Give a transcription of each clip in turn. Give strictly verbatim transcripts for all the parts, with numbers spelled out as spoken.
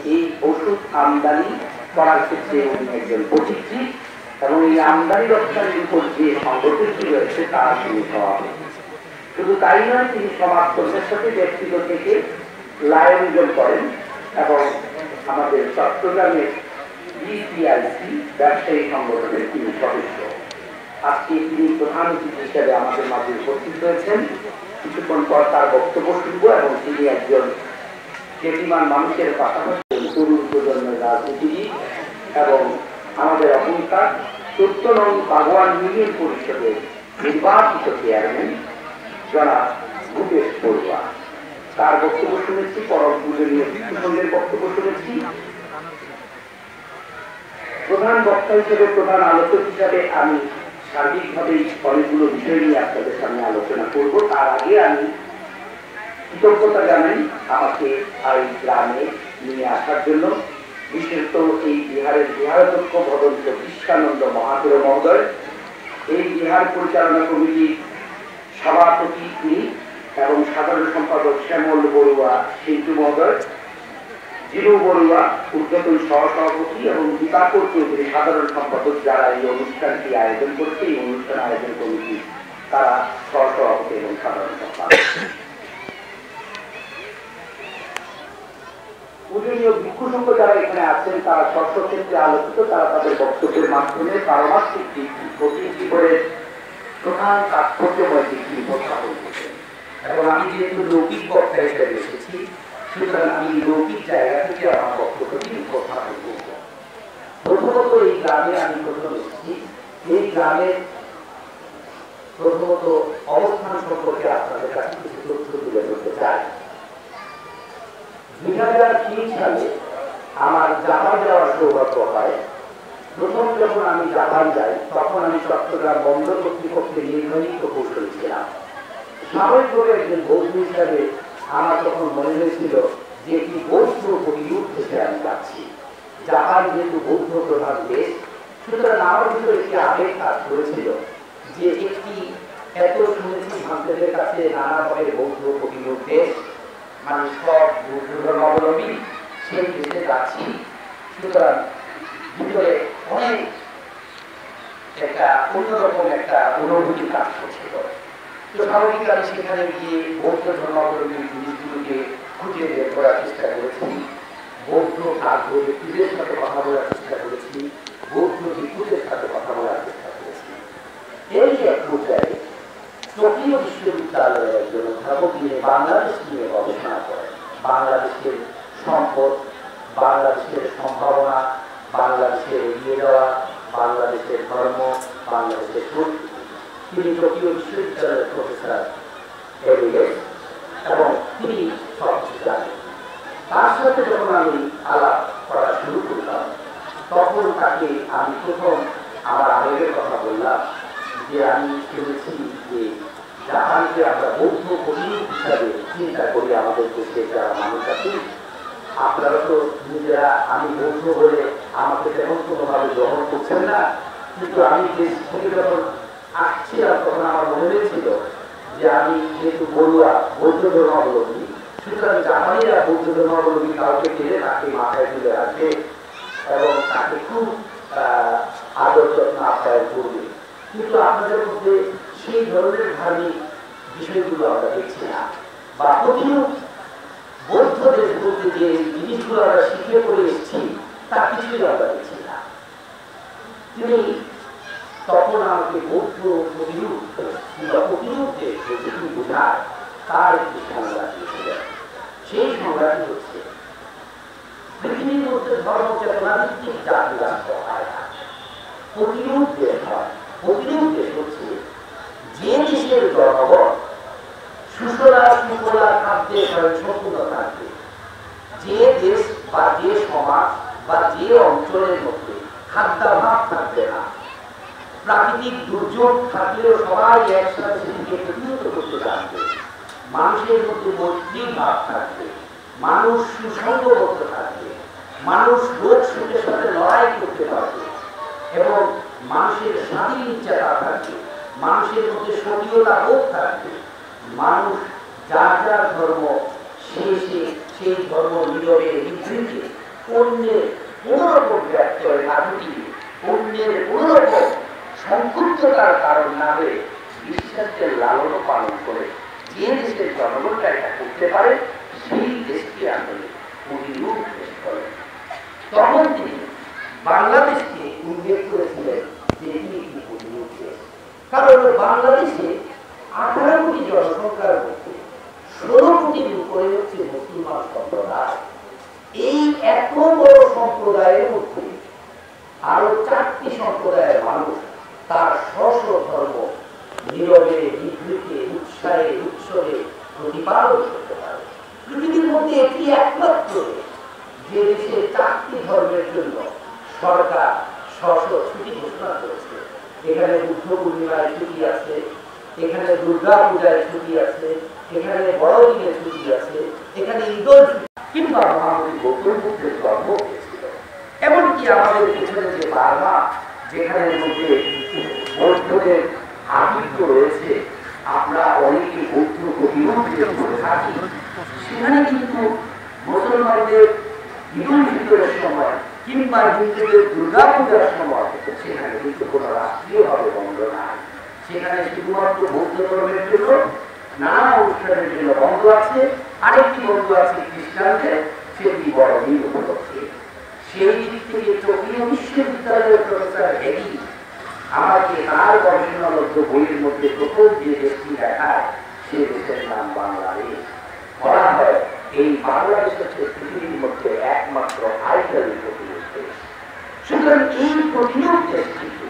এই ওষুধ আমদানি করার ক্ষেত্রে উনি একজন পথিকৃৎ এবং এই আমদানি রপ্তানির উপর যে সংগঠনটি রয়েছে তারা তিনি সভাপতি। শুধু তাই নয়, তিনি সমাজ কর্মের সাথে ব্যক্তিগত থেকে লায়নজন করেন এবং আমাদের চট্টগ্রামের বিপিআইসি ব্যবসায়ী সংগঠনের তিনি সদস্য। আজকে তিনি প্রধান অতিথি হিসেবে আমাদের মাঝে উপস্থিত হয়েছেন। কিছুক্ষণ পর তার বক্তব্য শুনবো এবং তিনি একজন খ্যাতিমান মানুষের পাশাপাশি তরুণ প্রজন্মের রাজনীতিবিদ এবং আমাদের অহংকার চোদ্দ নং বাগোয়ান ইউনিয়ন পরিষদের নির্বাচিত চেয়ারম্যান জনাব ভূপেশ বড়ুয়া। তার বক্তব্য শুনেছি, পরম পূজনীয় ভিক্ষুসঙ্গের বক্তব্য শুনেছি। প্রধান বক্তা হিসেবে, প্রধান আলোচক হিসাবে আমি সার্বিকভাবে অনেকগুলো বিষয় নিয়ে আপনাদের সামনে আলোচনা করব। তার আগে আমি কৃতজ্ঞতা জানাই আমাকে এই গ্রামে নিয়ে আসার জন্য, বিশেষত এই বিহারের বিহারাধ্যক্ষ ভদন্ত কৃষ্ণানন্দ মহাপুর মহোদয়, এই বিহার পরিচালনা কমিটির সভাপতি এবং সাধারণ সম্পাদক শ্যামল বড়ুয়া শিল্পী মহোদয়, জিরু বড়ুয়া উদ্বোধন সহসভাপতি এবং দীপাকর চৌধুরী সাধারণ সম্পাদক, যারা এই অনুষ্ঠানটি আয়োজন করেছে, এই অনুষ্ঠান আয়োজন কমিটি তারা সহসভাপতি এবং সাধারণ সম্পাদক। পূজনীয় ভিক্ষু সংঘ যারা এখানে আছেন তারা স্বস্বক্ষেত্রে আলোচিত, তারা তাদের বক্তব্যের মাধ্যমে পারমার্থিক দিকটি প্রতি জীবনের প্রধান তাৎপর্যময় দিকটি উপস্থাপন করছেন। এবং আমি যেহেতু লৌকিক বক্তা হিসেবে এসেছি, সুতরাং আমি লৌকিক জায়গা থেকে আমার বক্তব্যটি উপস্থাপন করব। প্রথমত এই গ্রামে আমি প্রথম এসেছি, এই গ্রামের প্রথমত অবস্থান সম্পর্কে আপনাদের কাছে কিছু তথ্য তুলে ধরতে চাই। দুই হাজার তিন সালে আমার জাপান যাওয়ার সৌভাগ্য হয়। প্রথম যখন আমি জাপান যাই তখন আমি চট্টগ্রাম বন্দর কর্তৃপক্ষের নির্বাহী প্রকৌশলী ছিলাম। স্বাভাবিকভাবে একজন বৌদ্ধ হিসাবে আমার তখন মনে হয়েছিল যে একটি বৌদ্ধ পরিরূপ থেকে আমি যাচ্ছি। জাপান যেহেতু বৌদ্ধ প্রধান দেশ, সুতরাং আমার ভিতরে একটি আবেগ কাজ করেছিল যে একটি এত শুনেছি ভারতের কাছে নানাভাবে বৌদ্ধ পরিরূপ দেশ, মানে সব বৌদ্ধ ধর্মাবলম্বী, সেই দেশে যাচ্ছি। সুতরাং ভিতরে অনেক একটা অন্যরকম একটা অনুভূতি কাজ করছিল। তো স্বাভাবিক আমি সেখানে গিয়ে বৌদ্ধ ধর্মাবলম্বী জিনিসগুলোকে খুঁজে বের করার চেষ্টা করেছি, বৌদ্ধ কাব্য ব্যক্তিদের সাথে কথা বলার চেষ্টা করেছি, বৌদ্ধ ভিক্ষুদের সাথে কথা বলার চেষ্টা করেছি। এই এক পর্যায়ে টোকিও বিশ্ববিদ্যালয়ের একজন অধ্যাপক নিয়ে বাংলাদেশ নিয়ে গবেষণা করেন। বাংলাদেশের সম্পদ, বাংলাদেশের সম্ভাবনা, বাংলাদেশের এগিয়ে যাওয়া, বাংলাদেশের ধর্ম, বাংলাদেশের সংস্কৃতি। তিনি টোকিও বিশ্ববিদ্যালয়ের প্রফেসর এবং তিনি সব কিছু জানেন। তার সাথে যখন আমি আলাপ করা শুরু করলাম তখন তাকে আমি প্রথম আমার আবেগের কথা বললাম যে আমি শুনেছি যে জাপানকে আমরা বৌদ্ধ পরিরূপ হিসাবে চিন্তা করি আমাদের দেশের যারা মানুষ আছেন। আপনারা তো নিজেরা আমি বৌদ্ধ বলে আমাকে তেমন কোনোভাবে গ্রহণ করছেন না, কিন্তু আমি দেশ থেকে যখন আসছিলাম তখন আমার মনে হয়েছিল যে আমি যেহেতু বড়ুয়া বৌদ্ধ ধর্মাবলম্বী, সুতরাং জাপানিরা বৌদ্ধ ধর্মাবলম্বী কাউকে পেলে তাকে মাথায় তুলে রাখবে এবং তাকে খুব আদর যত্ন আপ্যায়ন করবে। কিন্তু আপনাদের মধ্যে সেই ধরনের ধার্মিক বিষয়গুলো আমরা দেখছি না, বা প্রতিরূপ বৌদ্ধ দেশ বলতে যে জিনিসগুলো আমরা শিখে পড়ে এসেছি তা কিছুই আমরা দেখছি না। তিনি তখন আমাকে বৌদ্ধ প্রতিরূপ কিংবা প্রতিরূপ দেশ বলতে কি বোঝায় তার একটি সংজ্ঞা দিয়েছিলেন। সেই সংজ্ঞাটি হচ্ছে পৃথিবীর মধ্যে ধর্ম চেতনা ভিত্তিক জাতি রাষ্ট্র হয় না, প্রতিরূপ দেশ হয়। প্রতিরূপ দেশ হচ্ছে যে দেশের জনগণ সুষলা সুফলা খাদ্যে সম্পূর্ণ থাকবে, যে দেশ বা যে সমাজ বা যে অঞ্চলের মধ্যে খাদ্যাভাব থাকবে না, প্রাকৃতিক দুর্যোগ থাকলেও সবাই একসাথে সেটিকে প্রতিহত করতে জানবে, মানুষের মধ্যে মৈত্রী ভাব থাকবে, মানুষ সুসংগবদ্ধ থাকবে, মানুষ রোগ শোকের সাথে লড়াই করতে পারবে এবং মানুষের স্বাধীন চেতা থাকবে, মানুষের মধ্যে স্বকীয়তা বোধ থাকবে, মানুষ যার যার ধর্ম সে সেই ধর্ম নীরবে নিভৃতে অন্যের কোনোরকম ব্যর্থয় না ঘটিয়ে অন্যের কোনোরকম সংকুচিততার কারণ না হয়ে বিশ্বাসের লালন পালন করে যে দেশের জনগণরা এটা করতে পারে সেই দেশকে আসলে প্রতিরূপ করেন। তখন তিনি বাংলাদেশকে উল্লেখ করেছিলেন যে এটি একটি প্রতিরূপ দেশ, কারণ বাংলাদেশে আঠারো কোটি জনসংখ্যার মধ্যে ষোলো কোটির উপরে হচ্ছে মুসলমান সম্প্রদায়। এই এত বড় সম্প্রদায়ের মধ্যে আরো চারটি সম্প্রদায়ের মানুষ তার স্ব ধর্ম নীরবে নিভৃতে উৎসাহে উৎসবে প্রতিপালন করতে পারে। পৃথিবীর মধ্যে এটি একমাত্র যে দেশে চারটি ধর্মের জন্য সরকার স্ব ছুটি ঘোষণা করেছে। এখানে বুদ্ধ পূর্ণিমায় ছুটি আছে, এখানে দুর্গা পূজায় ছুটি আছে, এখানে বড়দিনের ছুটি আছে, এখানে ঈদুল কিংবা মহানবী গৌতম বুদ্ধের জন্ম হয়েছিল। এমনকি আমাদের পিছনে যে বার্মা, যেখানে মধ্যে বৌদ্ধদের আধিক্য রয়েছে, আমরা অনেকে বৌদ্ধ প্রতিরূপ করে থাকি, সেখানে কিন্তু মুসলমানদের ঈদুল ফিতরের সময় কিংবা হিন্দুদের দুর্গা পূজার সময় সেখানে কিন্তু কোনো রাষ্ট্রীয়ভাবে বন্ধ নাই। সেখানে শুধুমাত্র বৌদ্ধ ধর্মের জন্য নানা অনুষ্ঠানের জন্য বন্ধ আছে। আরেকটি বন্ধ আছে খ্রিস্টানদের, সেটি বড় দিন উপলক্ষে। সেই দিক থেকে টোকিও বিশ্ববিদ্যালয়ের প্রফেসর হেগি আমাকে তার গবেষণালব্ধ বইয়ের মধ্যে প্রথম যে দেশটি দেখায় সে দেশের নাম বাংলাদেশ। বলা হয় এই বাংলাদেশ হচ্ছে পৃথিবীর মধ্যে একমাত্র আইডালি প্রতিরূপ দেশ। সুতরাং এই প্রতিরূপ দেশটিকে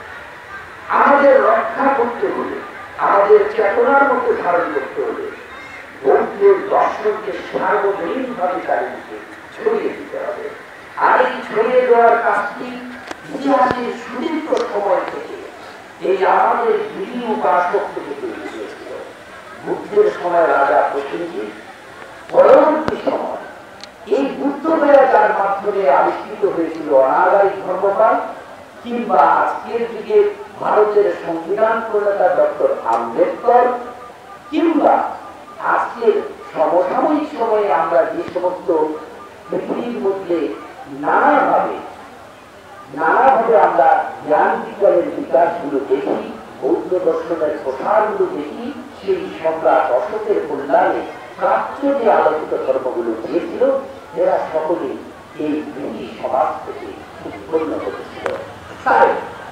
আমাদের রক্ষা করতে হলে, আমাদের চেতনার মধ্যে ধারণ করতে হলে বৌদ্ধের দর্শনকে সার্বজনীনভাবে চারিদিকে ছড়িয়ে দিতে হবে। আর এই ছড়িয়ে দেওয়ার কাজটি ইতিহাসের সুদীর্ঘ সময় থেকে এই আমাদের গিরি উপাসক থেকে তৈরি হয়েছিল। বুদ্ধের সময় রাজা প্রসেনজিৎ, পরবর্তী সময় এই বুদ্ধগয়া যার মাধ্যমে আবিষ্কৃত হয়েছিল অনাগারিক ধর্মপাল, কিংবা আজকের যুগে ভারতের সংবিধান প্রণেতা ডক্টর আম্বেদকর, কিংবা আজকের সমসাময়িক সময়ে আমরা যে সমস্ত পৃথিবীর মধ্যে নানাভাবে নানাভাবে আমরা জ্ঞান বিজ্ঞানের বিকাশগুলো দেখি, বৌদ্ধ দর্শনের প্রসারগুলো দেখি, সেই সম্রাট অশোকের কল্যাণে প্রাচ্য যে আলোচিত ধর্মগুলো দিয়েছিল, এরা সকলেই এই ব্রিটিশ সমাজ থেকে উৎপন্ন হয়েছিল। তাই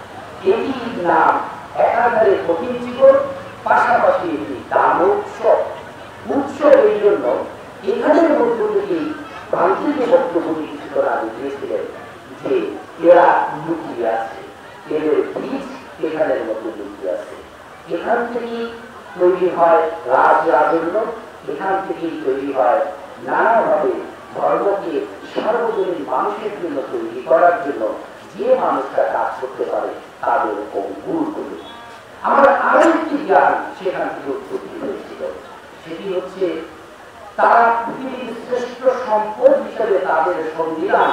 এটির নাম একাধারে কঠিন ছিল, পাশাপাশি একটি দান উৎসব। উৎসব এই জন্য এখানের মধ্য থেকেই গান্ধীজি বক্তব্য কিছু করা দিয়েছিলেন যে এরা লুকিয়ে আছে, এদের বীজ এখানের মধ্যে লুকিয়ে আছে। এখান থেকেই তৈরি হয় রাজ রাজন্য, এখান থেকেই তৈরি হয় নানাভাবে ধর্মকে সার্বজনীন মানুষের জন্য তৈরি করার জন্য যে মানুষরা কাজ করতে পারে তাদের গুরু করে। আমার আরো একটি জ্ঞান সেখান থেকে উৎপত্তি হয়েছিল, সেটি হচ্ছে তারা পৃথিবীর শ্রেষ্ঠ সম্পদ হিসেবে তাদের সংবিধান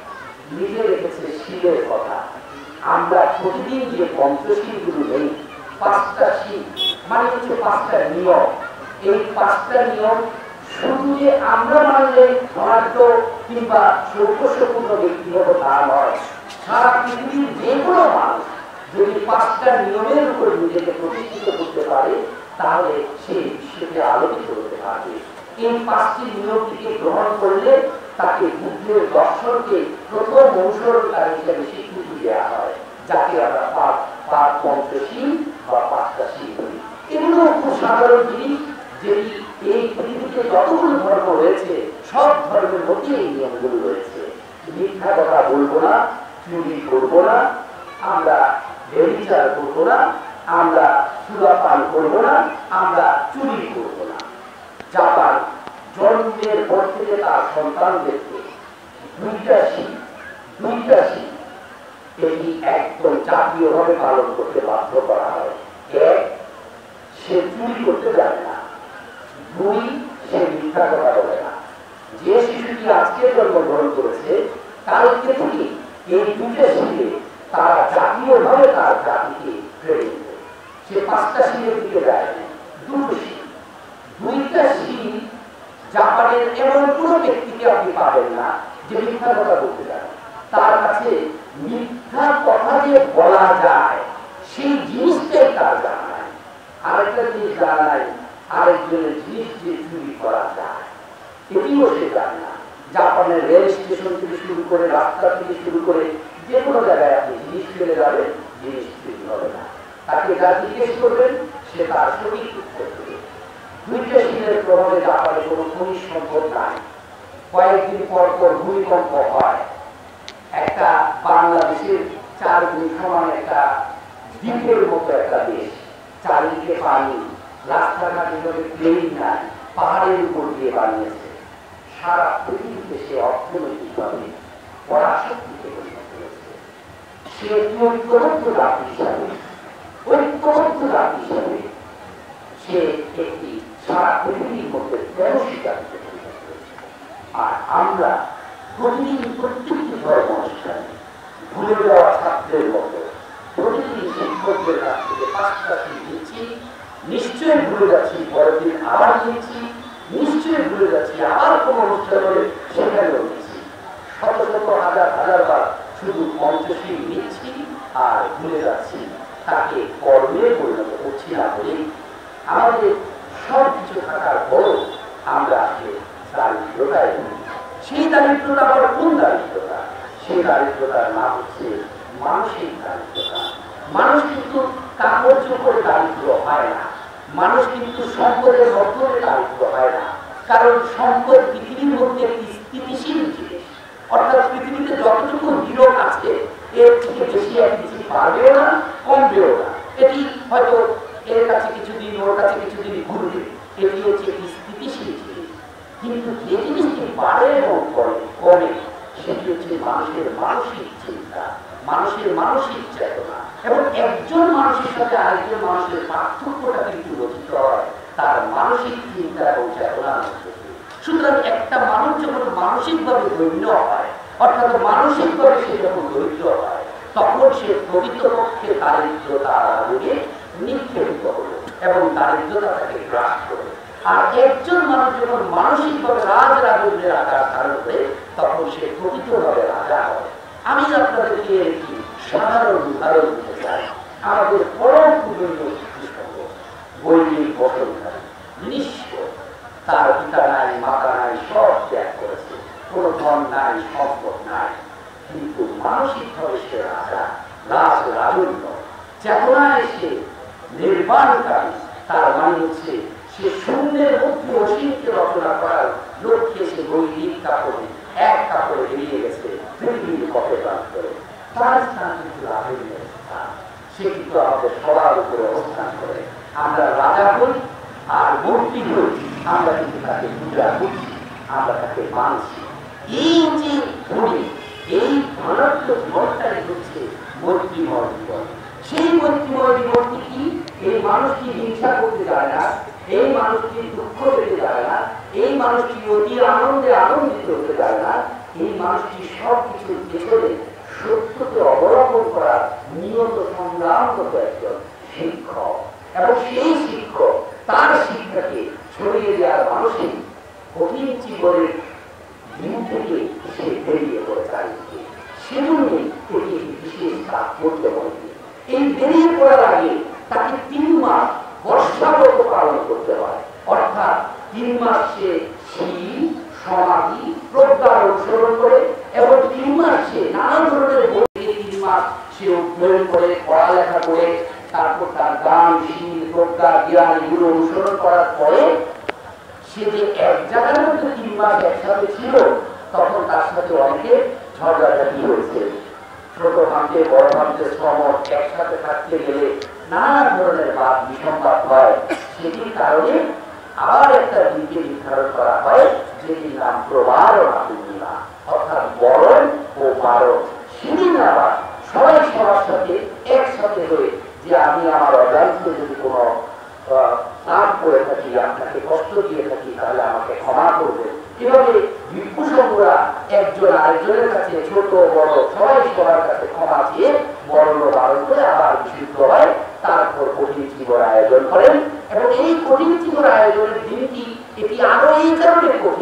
লিখে রেখেছে শীলের কথা। আমরা প্রতিদিন যে পঞ্চশীলগুলো নেই, পাঁচটা শীল মানে হচ্ছে পাঁচটা নিয়ম। এই পাঁচটা নিয়ম শুধু যে আমরা মানলে ধনাঢ্য কিংবা সৌকস্যপূর্ণ ব্যক্তি হবো তা নয়, সারা পৃথিবীর যে কোনো মানুষ যদি পাঁচটা নিয়মের উপর নিজেকে প্রতিষ্ঠিত করতে পারে তাহলে সে বিশ্বকে আলোকিত করতে পারবে। এই পাঁচটি নিয়মটিকে গ্রহণ করলে তাকে বুদ্ধের দর্শনকে প্রথম অনুসরণকারী হিসেবে স্বীকৃতি দেওয়া হয়, যাকে আমরা পাঁচ পাঁচ পঞ্চশীল বা পাঁচটা শীল বলি। এগুলো খুব সাধারণ জিনিস, যেটি এই পৃথিবীতে যতগুলো ধর্ম রয়েছে সব ধর্মের মধ্যে এই নিয়মগুলো রয়েছে। মিথ্যা কথা বলবো না, চুরি করবো না, আমরা ব্যভিচার করবো না, আমরা সুরাপান করবো না, আমরা চুরি করবো না। জাপান জন্মের পর থেকে তার সন্তানদেরকে দুইটা শীল দুইটা শীল এটি একদম জাতীয়ভাবে পালন করতে বাধ্য করা হয়। এক, সে চুরি করতে জানে না। দুই, সে মিথ্যা কথা বলে না। যে শিশুটি আজকে জন্মগ্রহণ করেছে কালকে থেকে এই দুইটা শীলে তারা জাতীয়ভাবে তার জাতিকে ফেলে দিবে। সে পাঁচটা শীলের দিকে যায় না, দুটো শীল। দুইটা শীল জাপানের এমন কোন ব্যক্তিকে আপনি পাবেন না যে মিথ্যা কথা বলতে জানে, তার কাছে মিথ্যা কথা যে বলা যায় সেই জিনিসটাই তার জানা নাই। আরেকটা জিনিস জানা নাই, আরেকজনের জিনিস যে চুরি করা যায় এটিও সে জানে না। জাপানের রেল স্টেশন থেকে শুরু করে, রাস্তা থেকে শুরু করে যে কোনো জায়গায় আপনি জিনিস ফেলে যাবেন, জিনিস চুরি হবে না। তাকে যা জিজ্ঞেস করবেন সে তার সঠিক উত্তর দেবে। দুইটা শীতের প্রভাবে জাপানে কোনো খনিজ সম্পদ নাই। কয়েকদিন পর পর ভূমিকম্প হয়। একটা বাংলাদেশের চার গুণ সমান একটা দ্বীপের মতো একটা দেশ, চারিদিকে পানি, রাস্তাঘাট প্লেন নাই, পাহাড়ের উপর দিয়ে বানিয়েছে। সারা পৃথিবীতে সে অর্থনৈতিকভাবে পরাশক্তিতে পরিণত হয়েছে। সে ঐক্যবদ্ধ জাতি হিসাবে ঐক্যবদ্ধ জাতি হিসাবে সে একটি সারা পৃথিবীর মধ্যে তেরোশি জাতিতে পরিণত হয়েছে। আর আমরা প্রতিদিন প্রত্যেকটি ধর্ম অনুষ্ঠানে ভুলে যাওয়া ছাত্রের মতো প্রতিদিন শিক্ষকদের কাছ থেকে পাঁচটা দিচ্ছি, নিশ্চয়ই ভুলে যাচ্ছি, পরের দিন আবার দিচ্ছি, নিশ্চয়ই ভুলে যাচ্ছি, আবার কোন অনুষ্ঠান হলে সেখানেও নিচ্ছি। শত শত হাজার হাজার বার শুধু মঞ্চশীল নিচ্ছি আর ভুলে যাচ্ছি, তাকে কর্মে পরিণত করছি না বলে আমাদের সব কিছু থাকার পরও আমরা আসলে দারিদ্রতায় ভুগি। সেই দারিদ্রতা আবার কোন দারিদ্রতা? সেই দারিদ্রতার নাম হচ্ছে মানসিক দারিদ্রতা। মানুষ কিন্তু কাপড় চোপড়ে দারিদ্র হয় না, মানুষ কিন্তু সম্পদের মাধ্যমে দারিদ্র হয় না। কারণ সম্পদ পৃথিবীর মধ্যে একটি স্থিতিশীল জিনিস, অর্থাৎ পৃথিবীতে যতটুকু নিয়োগ আছে এর থেকে বেশি আর কিছু বাড়বেও না, কমবেও না। এটি হয়তো এর কাছে কিছুদিন, ওর কাছে কিছুদিন ঘুরবে, এটি হচ্ছে একটি স্থিতিশীল জিনিস। কিন্তু যে জিনিসটি বাড়ে এবং কমে সেটি হচ্ছে মানুষের মানসিক চিন্তা, মানুষের মানসিক চেতনা। এবং একজন মানুষের সাথে আরেকজন মানুষের পার্থক্যটা কিন্তু রচিত হয় তার মানসিক চিন্তা এবং চেতনার মধ্যে। সুতরাং একটা মানুষ যখন মানসিকভাবে দৈন্য হয়, অর্থাৎ মানসিকভাবে সে যখন দরিদ্র হয়, তখন সে প্রকৃতপক্ষে দারিদ্রতার আগুনে নিক্ষেপিত হলো এবং দারিদ্রতা তাকে গ্রাস করে। আর একজন মানুষ যখন মানসিকভাবে রাজ রাজের আকার ধারণ করে, তখন সে প্রকৃতভাবে রাজা হয়। আমি আপনাদেরকে একটি সাধারণ উদাহরণ দিতে চাই। আমাদের পরম পূজনীয় শিশুসংঘ বৈদিক বসনকারী নিঃস্ব, তার পিতা নাই, মাতা নাই, সব ত্যাগ করেছে, কোন ধন নাই, সম্পদ নাই, কিন্তু মানসিকভাবে সে রাজা, রাজ রাজন্য চেতনায় সে নির্বাণকারী। তার মানে হচ্ছে সে শূন্যের মধ্যে অসীমকে রচনা করার লক্ষ্যে সে বৈদিক কাপড়ে এক কাপড়ে বেরিয়ে গেছে পৃথিবীর পথে প্রাণ করে। তার স্থান কিন্তু রাজনীতির স্থান, সে কিন্তু আমাদের সবার উপরে অবস্থান করে। আমরা রাজা হই আর মূর্তি হই, আমরা কিন্তু তাকে পূজা করছি, আমরা তাকে মানছি। এই যে ধনী, এই ধনাত্মক জীবনটাই হচ্ছে মৈত্রীময় জীবন। সেই মৈত্রীময় জীবনটি কি? এই মানুষটি হিংসা করতে যায় না, এই মানুষটি দুঃখ পেতে যায় না, এই মানুষটি অতি আনন্দে আনন্দিত হতে যায় না, এই মানুষটি সব কিছুর পেছনে সত্যকে অবলম্বন করার নিয়ত সংগ্রামগত একজন শিক্ষক। এবং সেই শিক্ষক তার শিক্ষাকে ছড়িয়ে দেওয়ার মানসিক কঠিন জীবনের দিন থেকে সে বেরিয়ে পড়ে চারিদিকে। সেজন্যে এটি বিশেষ কাজ করতে হবে। এই বেরিয়ে পড়ার আগে তাকে তিন মাস বর্ষাব্রত পালন করতে হয়, অর্থাৎ তিন মাস সে শীল, সমাধি, প্রজ্ঞা অনুসরণ করে এবং তিন মাস সে নানা ধরনের বই, তিন মাস সে অধ্যয়ন করে, পড়ালেখা করে, তারপর তার গান, শীল, প্রজ্ঞা, জ্ঞান এগুলো অনুসরণ করার পরে সে যে এক জায়গার মধ্যে তিন মাস একসাথে ছিল, তখন তার সাথে অনেকে ঝগড়াঝাটি হয়েছে। ছোট ভাঙতে বড় ভাঙতে শ্রমণ একসাথে থাকতে গেলে নানা ধরনের বাদ বিসম্বাদ হয়। সেটির কারণে আবার একটা দিনকে নির্ধারণ করা হয়, যেটির নাম প্রবারণা পূর্ণিমা, অর্থাৎ বরণ ও বারণ। সেদিন আবার সবাই সবার সাথে একসাথে হয়ে যে আমি আমার অজান্তে যদি কোনো পাপ করে থাকি, আপনাকে কষ্ট দিয়ে থাকি, তাহলে আমাকে ক্ষমা করবে। এভাবে ভিক্ষু সংঘরা একজন আরেকজনের কাছে, ছোট বড় সবাই সবার কাছে ক্ষমা চেয়ে বরণ বারণ করে আবার বিশুদ্ধ হয়। তারপর কঠিন জীবন আয়োজন করেন এবং এই কঠিন জীবন আয়োজনের দিনটি এটি আরো এই কারণে কঠিন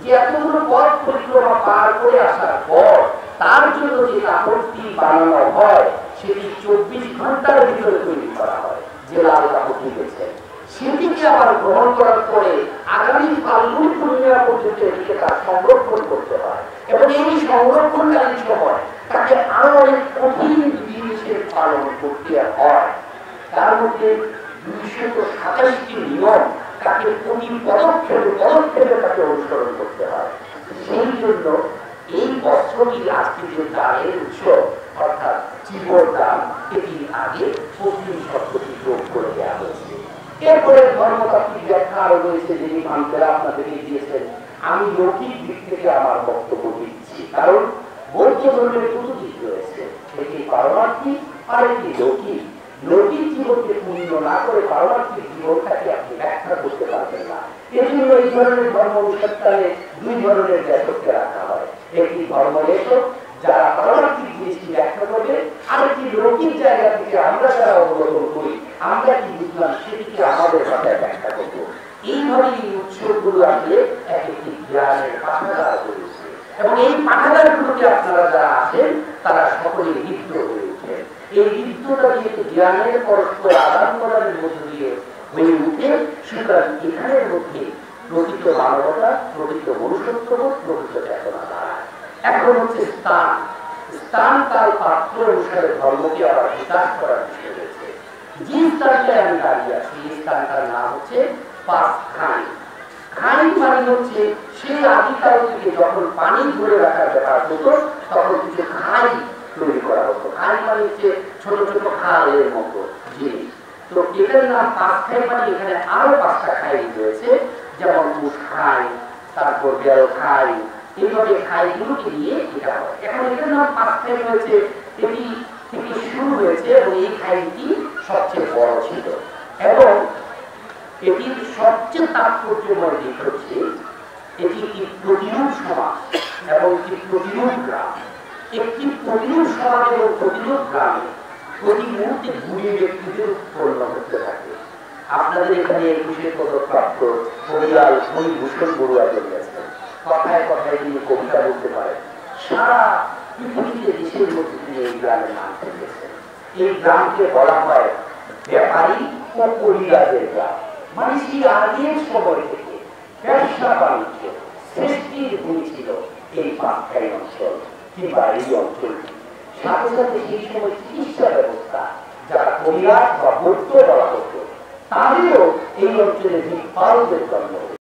যে এতগুলো পথ পরিক্রমা পার করে আসার পর তার জন্য যে কাপড়টি বানানো হয় সেটি চব্বিশ ঘন্টার ভিতরে তৈরি করা হয়, যে লাল কাপড়টি রয়েছে সেটিকে আবার গ্রহণ করার পরে আগামী ফাল্গুন পূর্ণিমা পর্যন্ত এটিকে তার সংরক্ষণ করতে হয় এবং এই সংরক্ষণকালীন সময় তাকে আরো অনেক কঠিন জিনিসের পালন করতে হয়। তার মধ্যে দুইশত সাতাশটি নিয়ম তাকে প্রতি পদক্ষেপে পদক্ষেপে তাকে অনুসরণ করতে হয়। সেই জন্য এই বস্ত্রটি আজকে যে দানের উৎসব অর্থাৎ চিবর দান, এটি আগে পশ্চিম শব্দটি যোগ করে দেওয়া হয়েছে। এরপরে ধর্মতাত্ত্বিক ব্যাখ্যা আরো রয়েছে, যিনি ভান্তেরা আপনাদেরকে দিয়েছেন। আমি লৌকিক দিক থেকে আমার বক্তব্য দিচ্ছি, কারণ বৌদ্ধ ধর্মের দুটো দিক রয়েছে, একটি পারমার্থিক আর একটি লৌকিক। লৌকিক জীবনকে পূর্ণ না করে পারমার্থিক জীবনটাকে আপনি ব্যাখ্যা করতে পারবেন না। এই জন্য এই ধরনের ধর্ম অনুসন্ধানে দুই ধরনের লেখককে রাখা হয়, একটি ধর্ম লেখক যারা পারমার্থিক জিনিসটি ব্যাখ্যা করবে, আর একটি লৌকিক জায়গা থেকে আমরা যারা অবলম্বন করি আমরা কি বুঝলাম সেটিকে আমাদের ভাষায় ব্যাখ্যা করবো। এইভাবে এই উৎসবগুলো আসলে এক একটি জ্ঞানের পাঠাগার রয়েছে এবং এই পাঠাগারগুলোকে আপনারা যারা আছেন তারা সকলে লিপ্ত হয়ে উঠেন। এই লিপ্ততা যেহেতু জ্ঞানের পরস্পর আদান প্রদানের মধ্য দিয়ে হয়ে উঠে, সুতরাং এখানের মধ্যে প্রকৃত মানবতা, প্রকৃত মনুষ্যত্ববোধ, প্রকৃত চেতনা দ্বারা এখন হচ্ছে স্থান স্থান কাল পাত্র অনুসারে ধর্মকে আবার বিকাশ করার বিষয় রয়েছে। যে স্থানটায় আমি দাঁড়িয়ে আছি এই স্থানটার নাম হচ্ছে পাঁচ খাই। খাই মানে হচ্ছে সেই আদিকাল থেকে যখন পানি ধরে রাখার ব্যাপার হতো তখন কিছু খাই তৈরি করা হতো। খাই মানে হচ্ছে ছোট ছোট খালের মতো জিনিস। তো এটার নাম পাঁচ খাই, মানে এখানে আরো পাঁচটা খাই রয়েছে, যেমন উঠ খাই, তারপর বেল খাই, এইভাবে খাইগুলোকে নিয়ে এটা হয়। এখন এটার নাম পাঁচ খাই হয়েছে, এটি থেকে শুরু হয়েছে এবং এই খাইটি সবচেয়ে বড় ছিল এবং এটির সবচেয়ে তাৎপর্যময় দিক হচ্ছে এটি একটি প্রতিরূপ সমাজ এবং একটি প্রতিরূপ গ্রাম। একটি প্রতিরূপ সমাজ এবং প্রতিরূপ গ্রামে প্রতি মুহূর্তে গুণী ব্যক্তিদের উৎপন্ন করতে থাকে। আপনাদের এখানে একুশে পদকপ্রাপ্ত কবিয়াল ফণীভূষণ বড়ুয়া জন্মেছেন, কথায় কথায় তিনি কবিতা বলতে পারেন। সারা পৃথিবীতে দেশের মধ্যে তিনি এই গ্রামের নাম পেয়েছেন। এই গ্রামকে বলা হয় ব্যাপারী ও কবিরাজের গ্রাম, মানে সেই আগের সময় থেকে ব্যবসা বাণিজ্য সৃষ্টির ভূমি ছিল এই পাঁচখাই অঞ্চল কিংবা এই অঞ্চলটি। সাথে সাথে সেই সময় চিকিৎসা ব্যবস্থা, যারা কবিরাজ বা বৈদ্য বলা হতো, তাদেরও এই অঞ্চলে বিপালদের জন্ম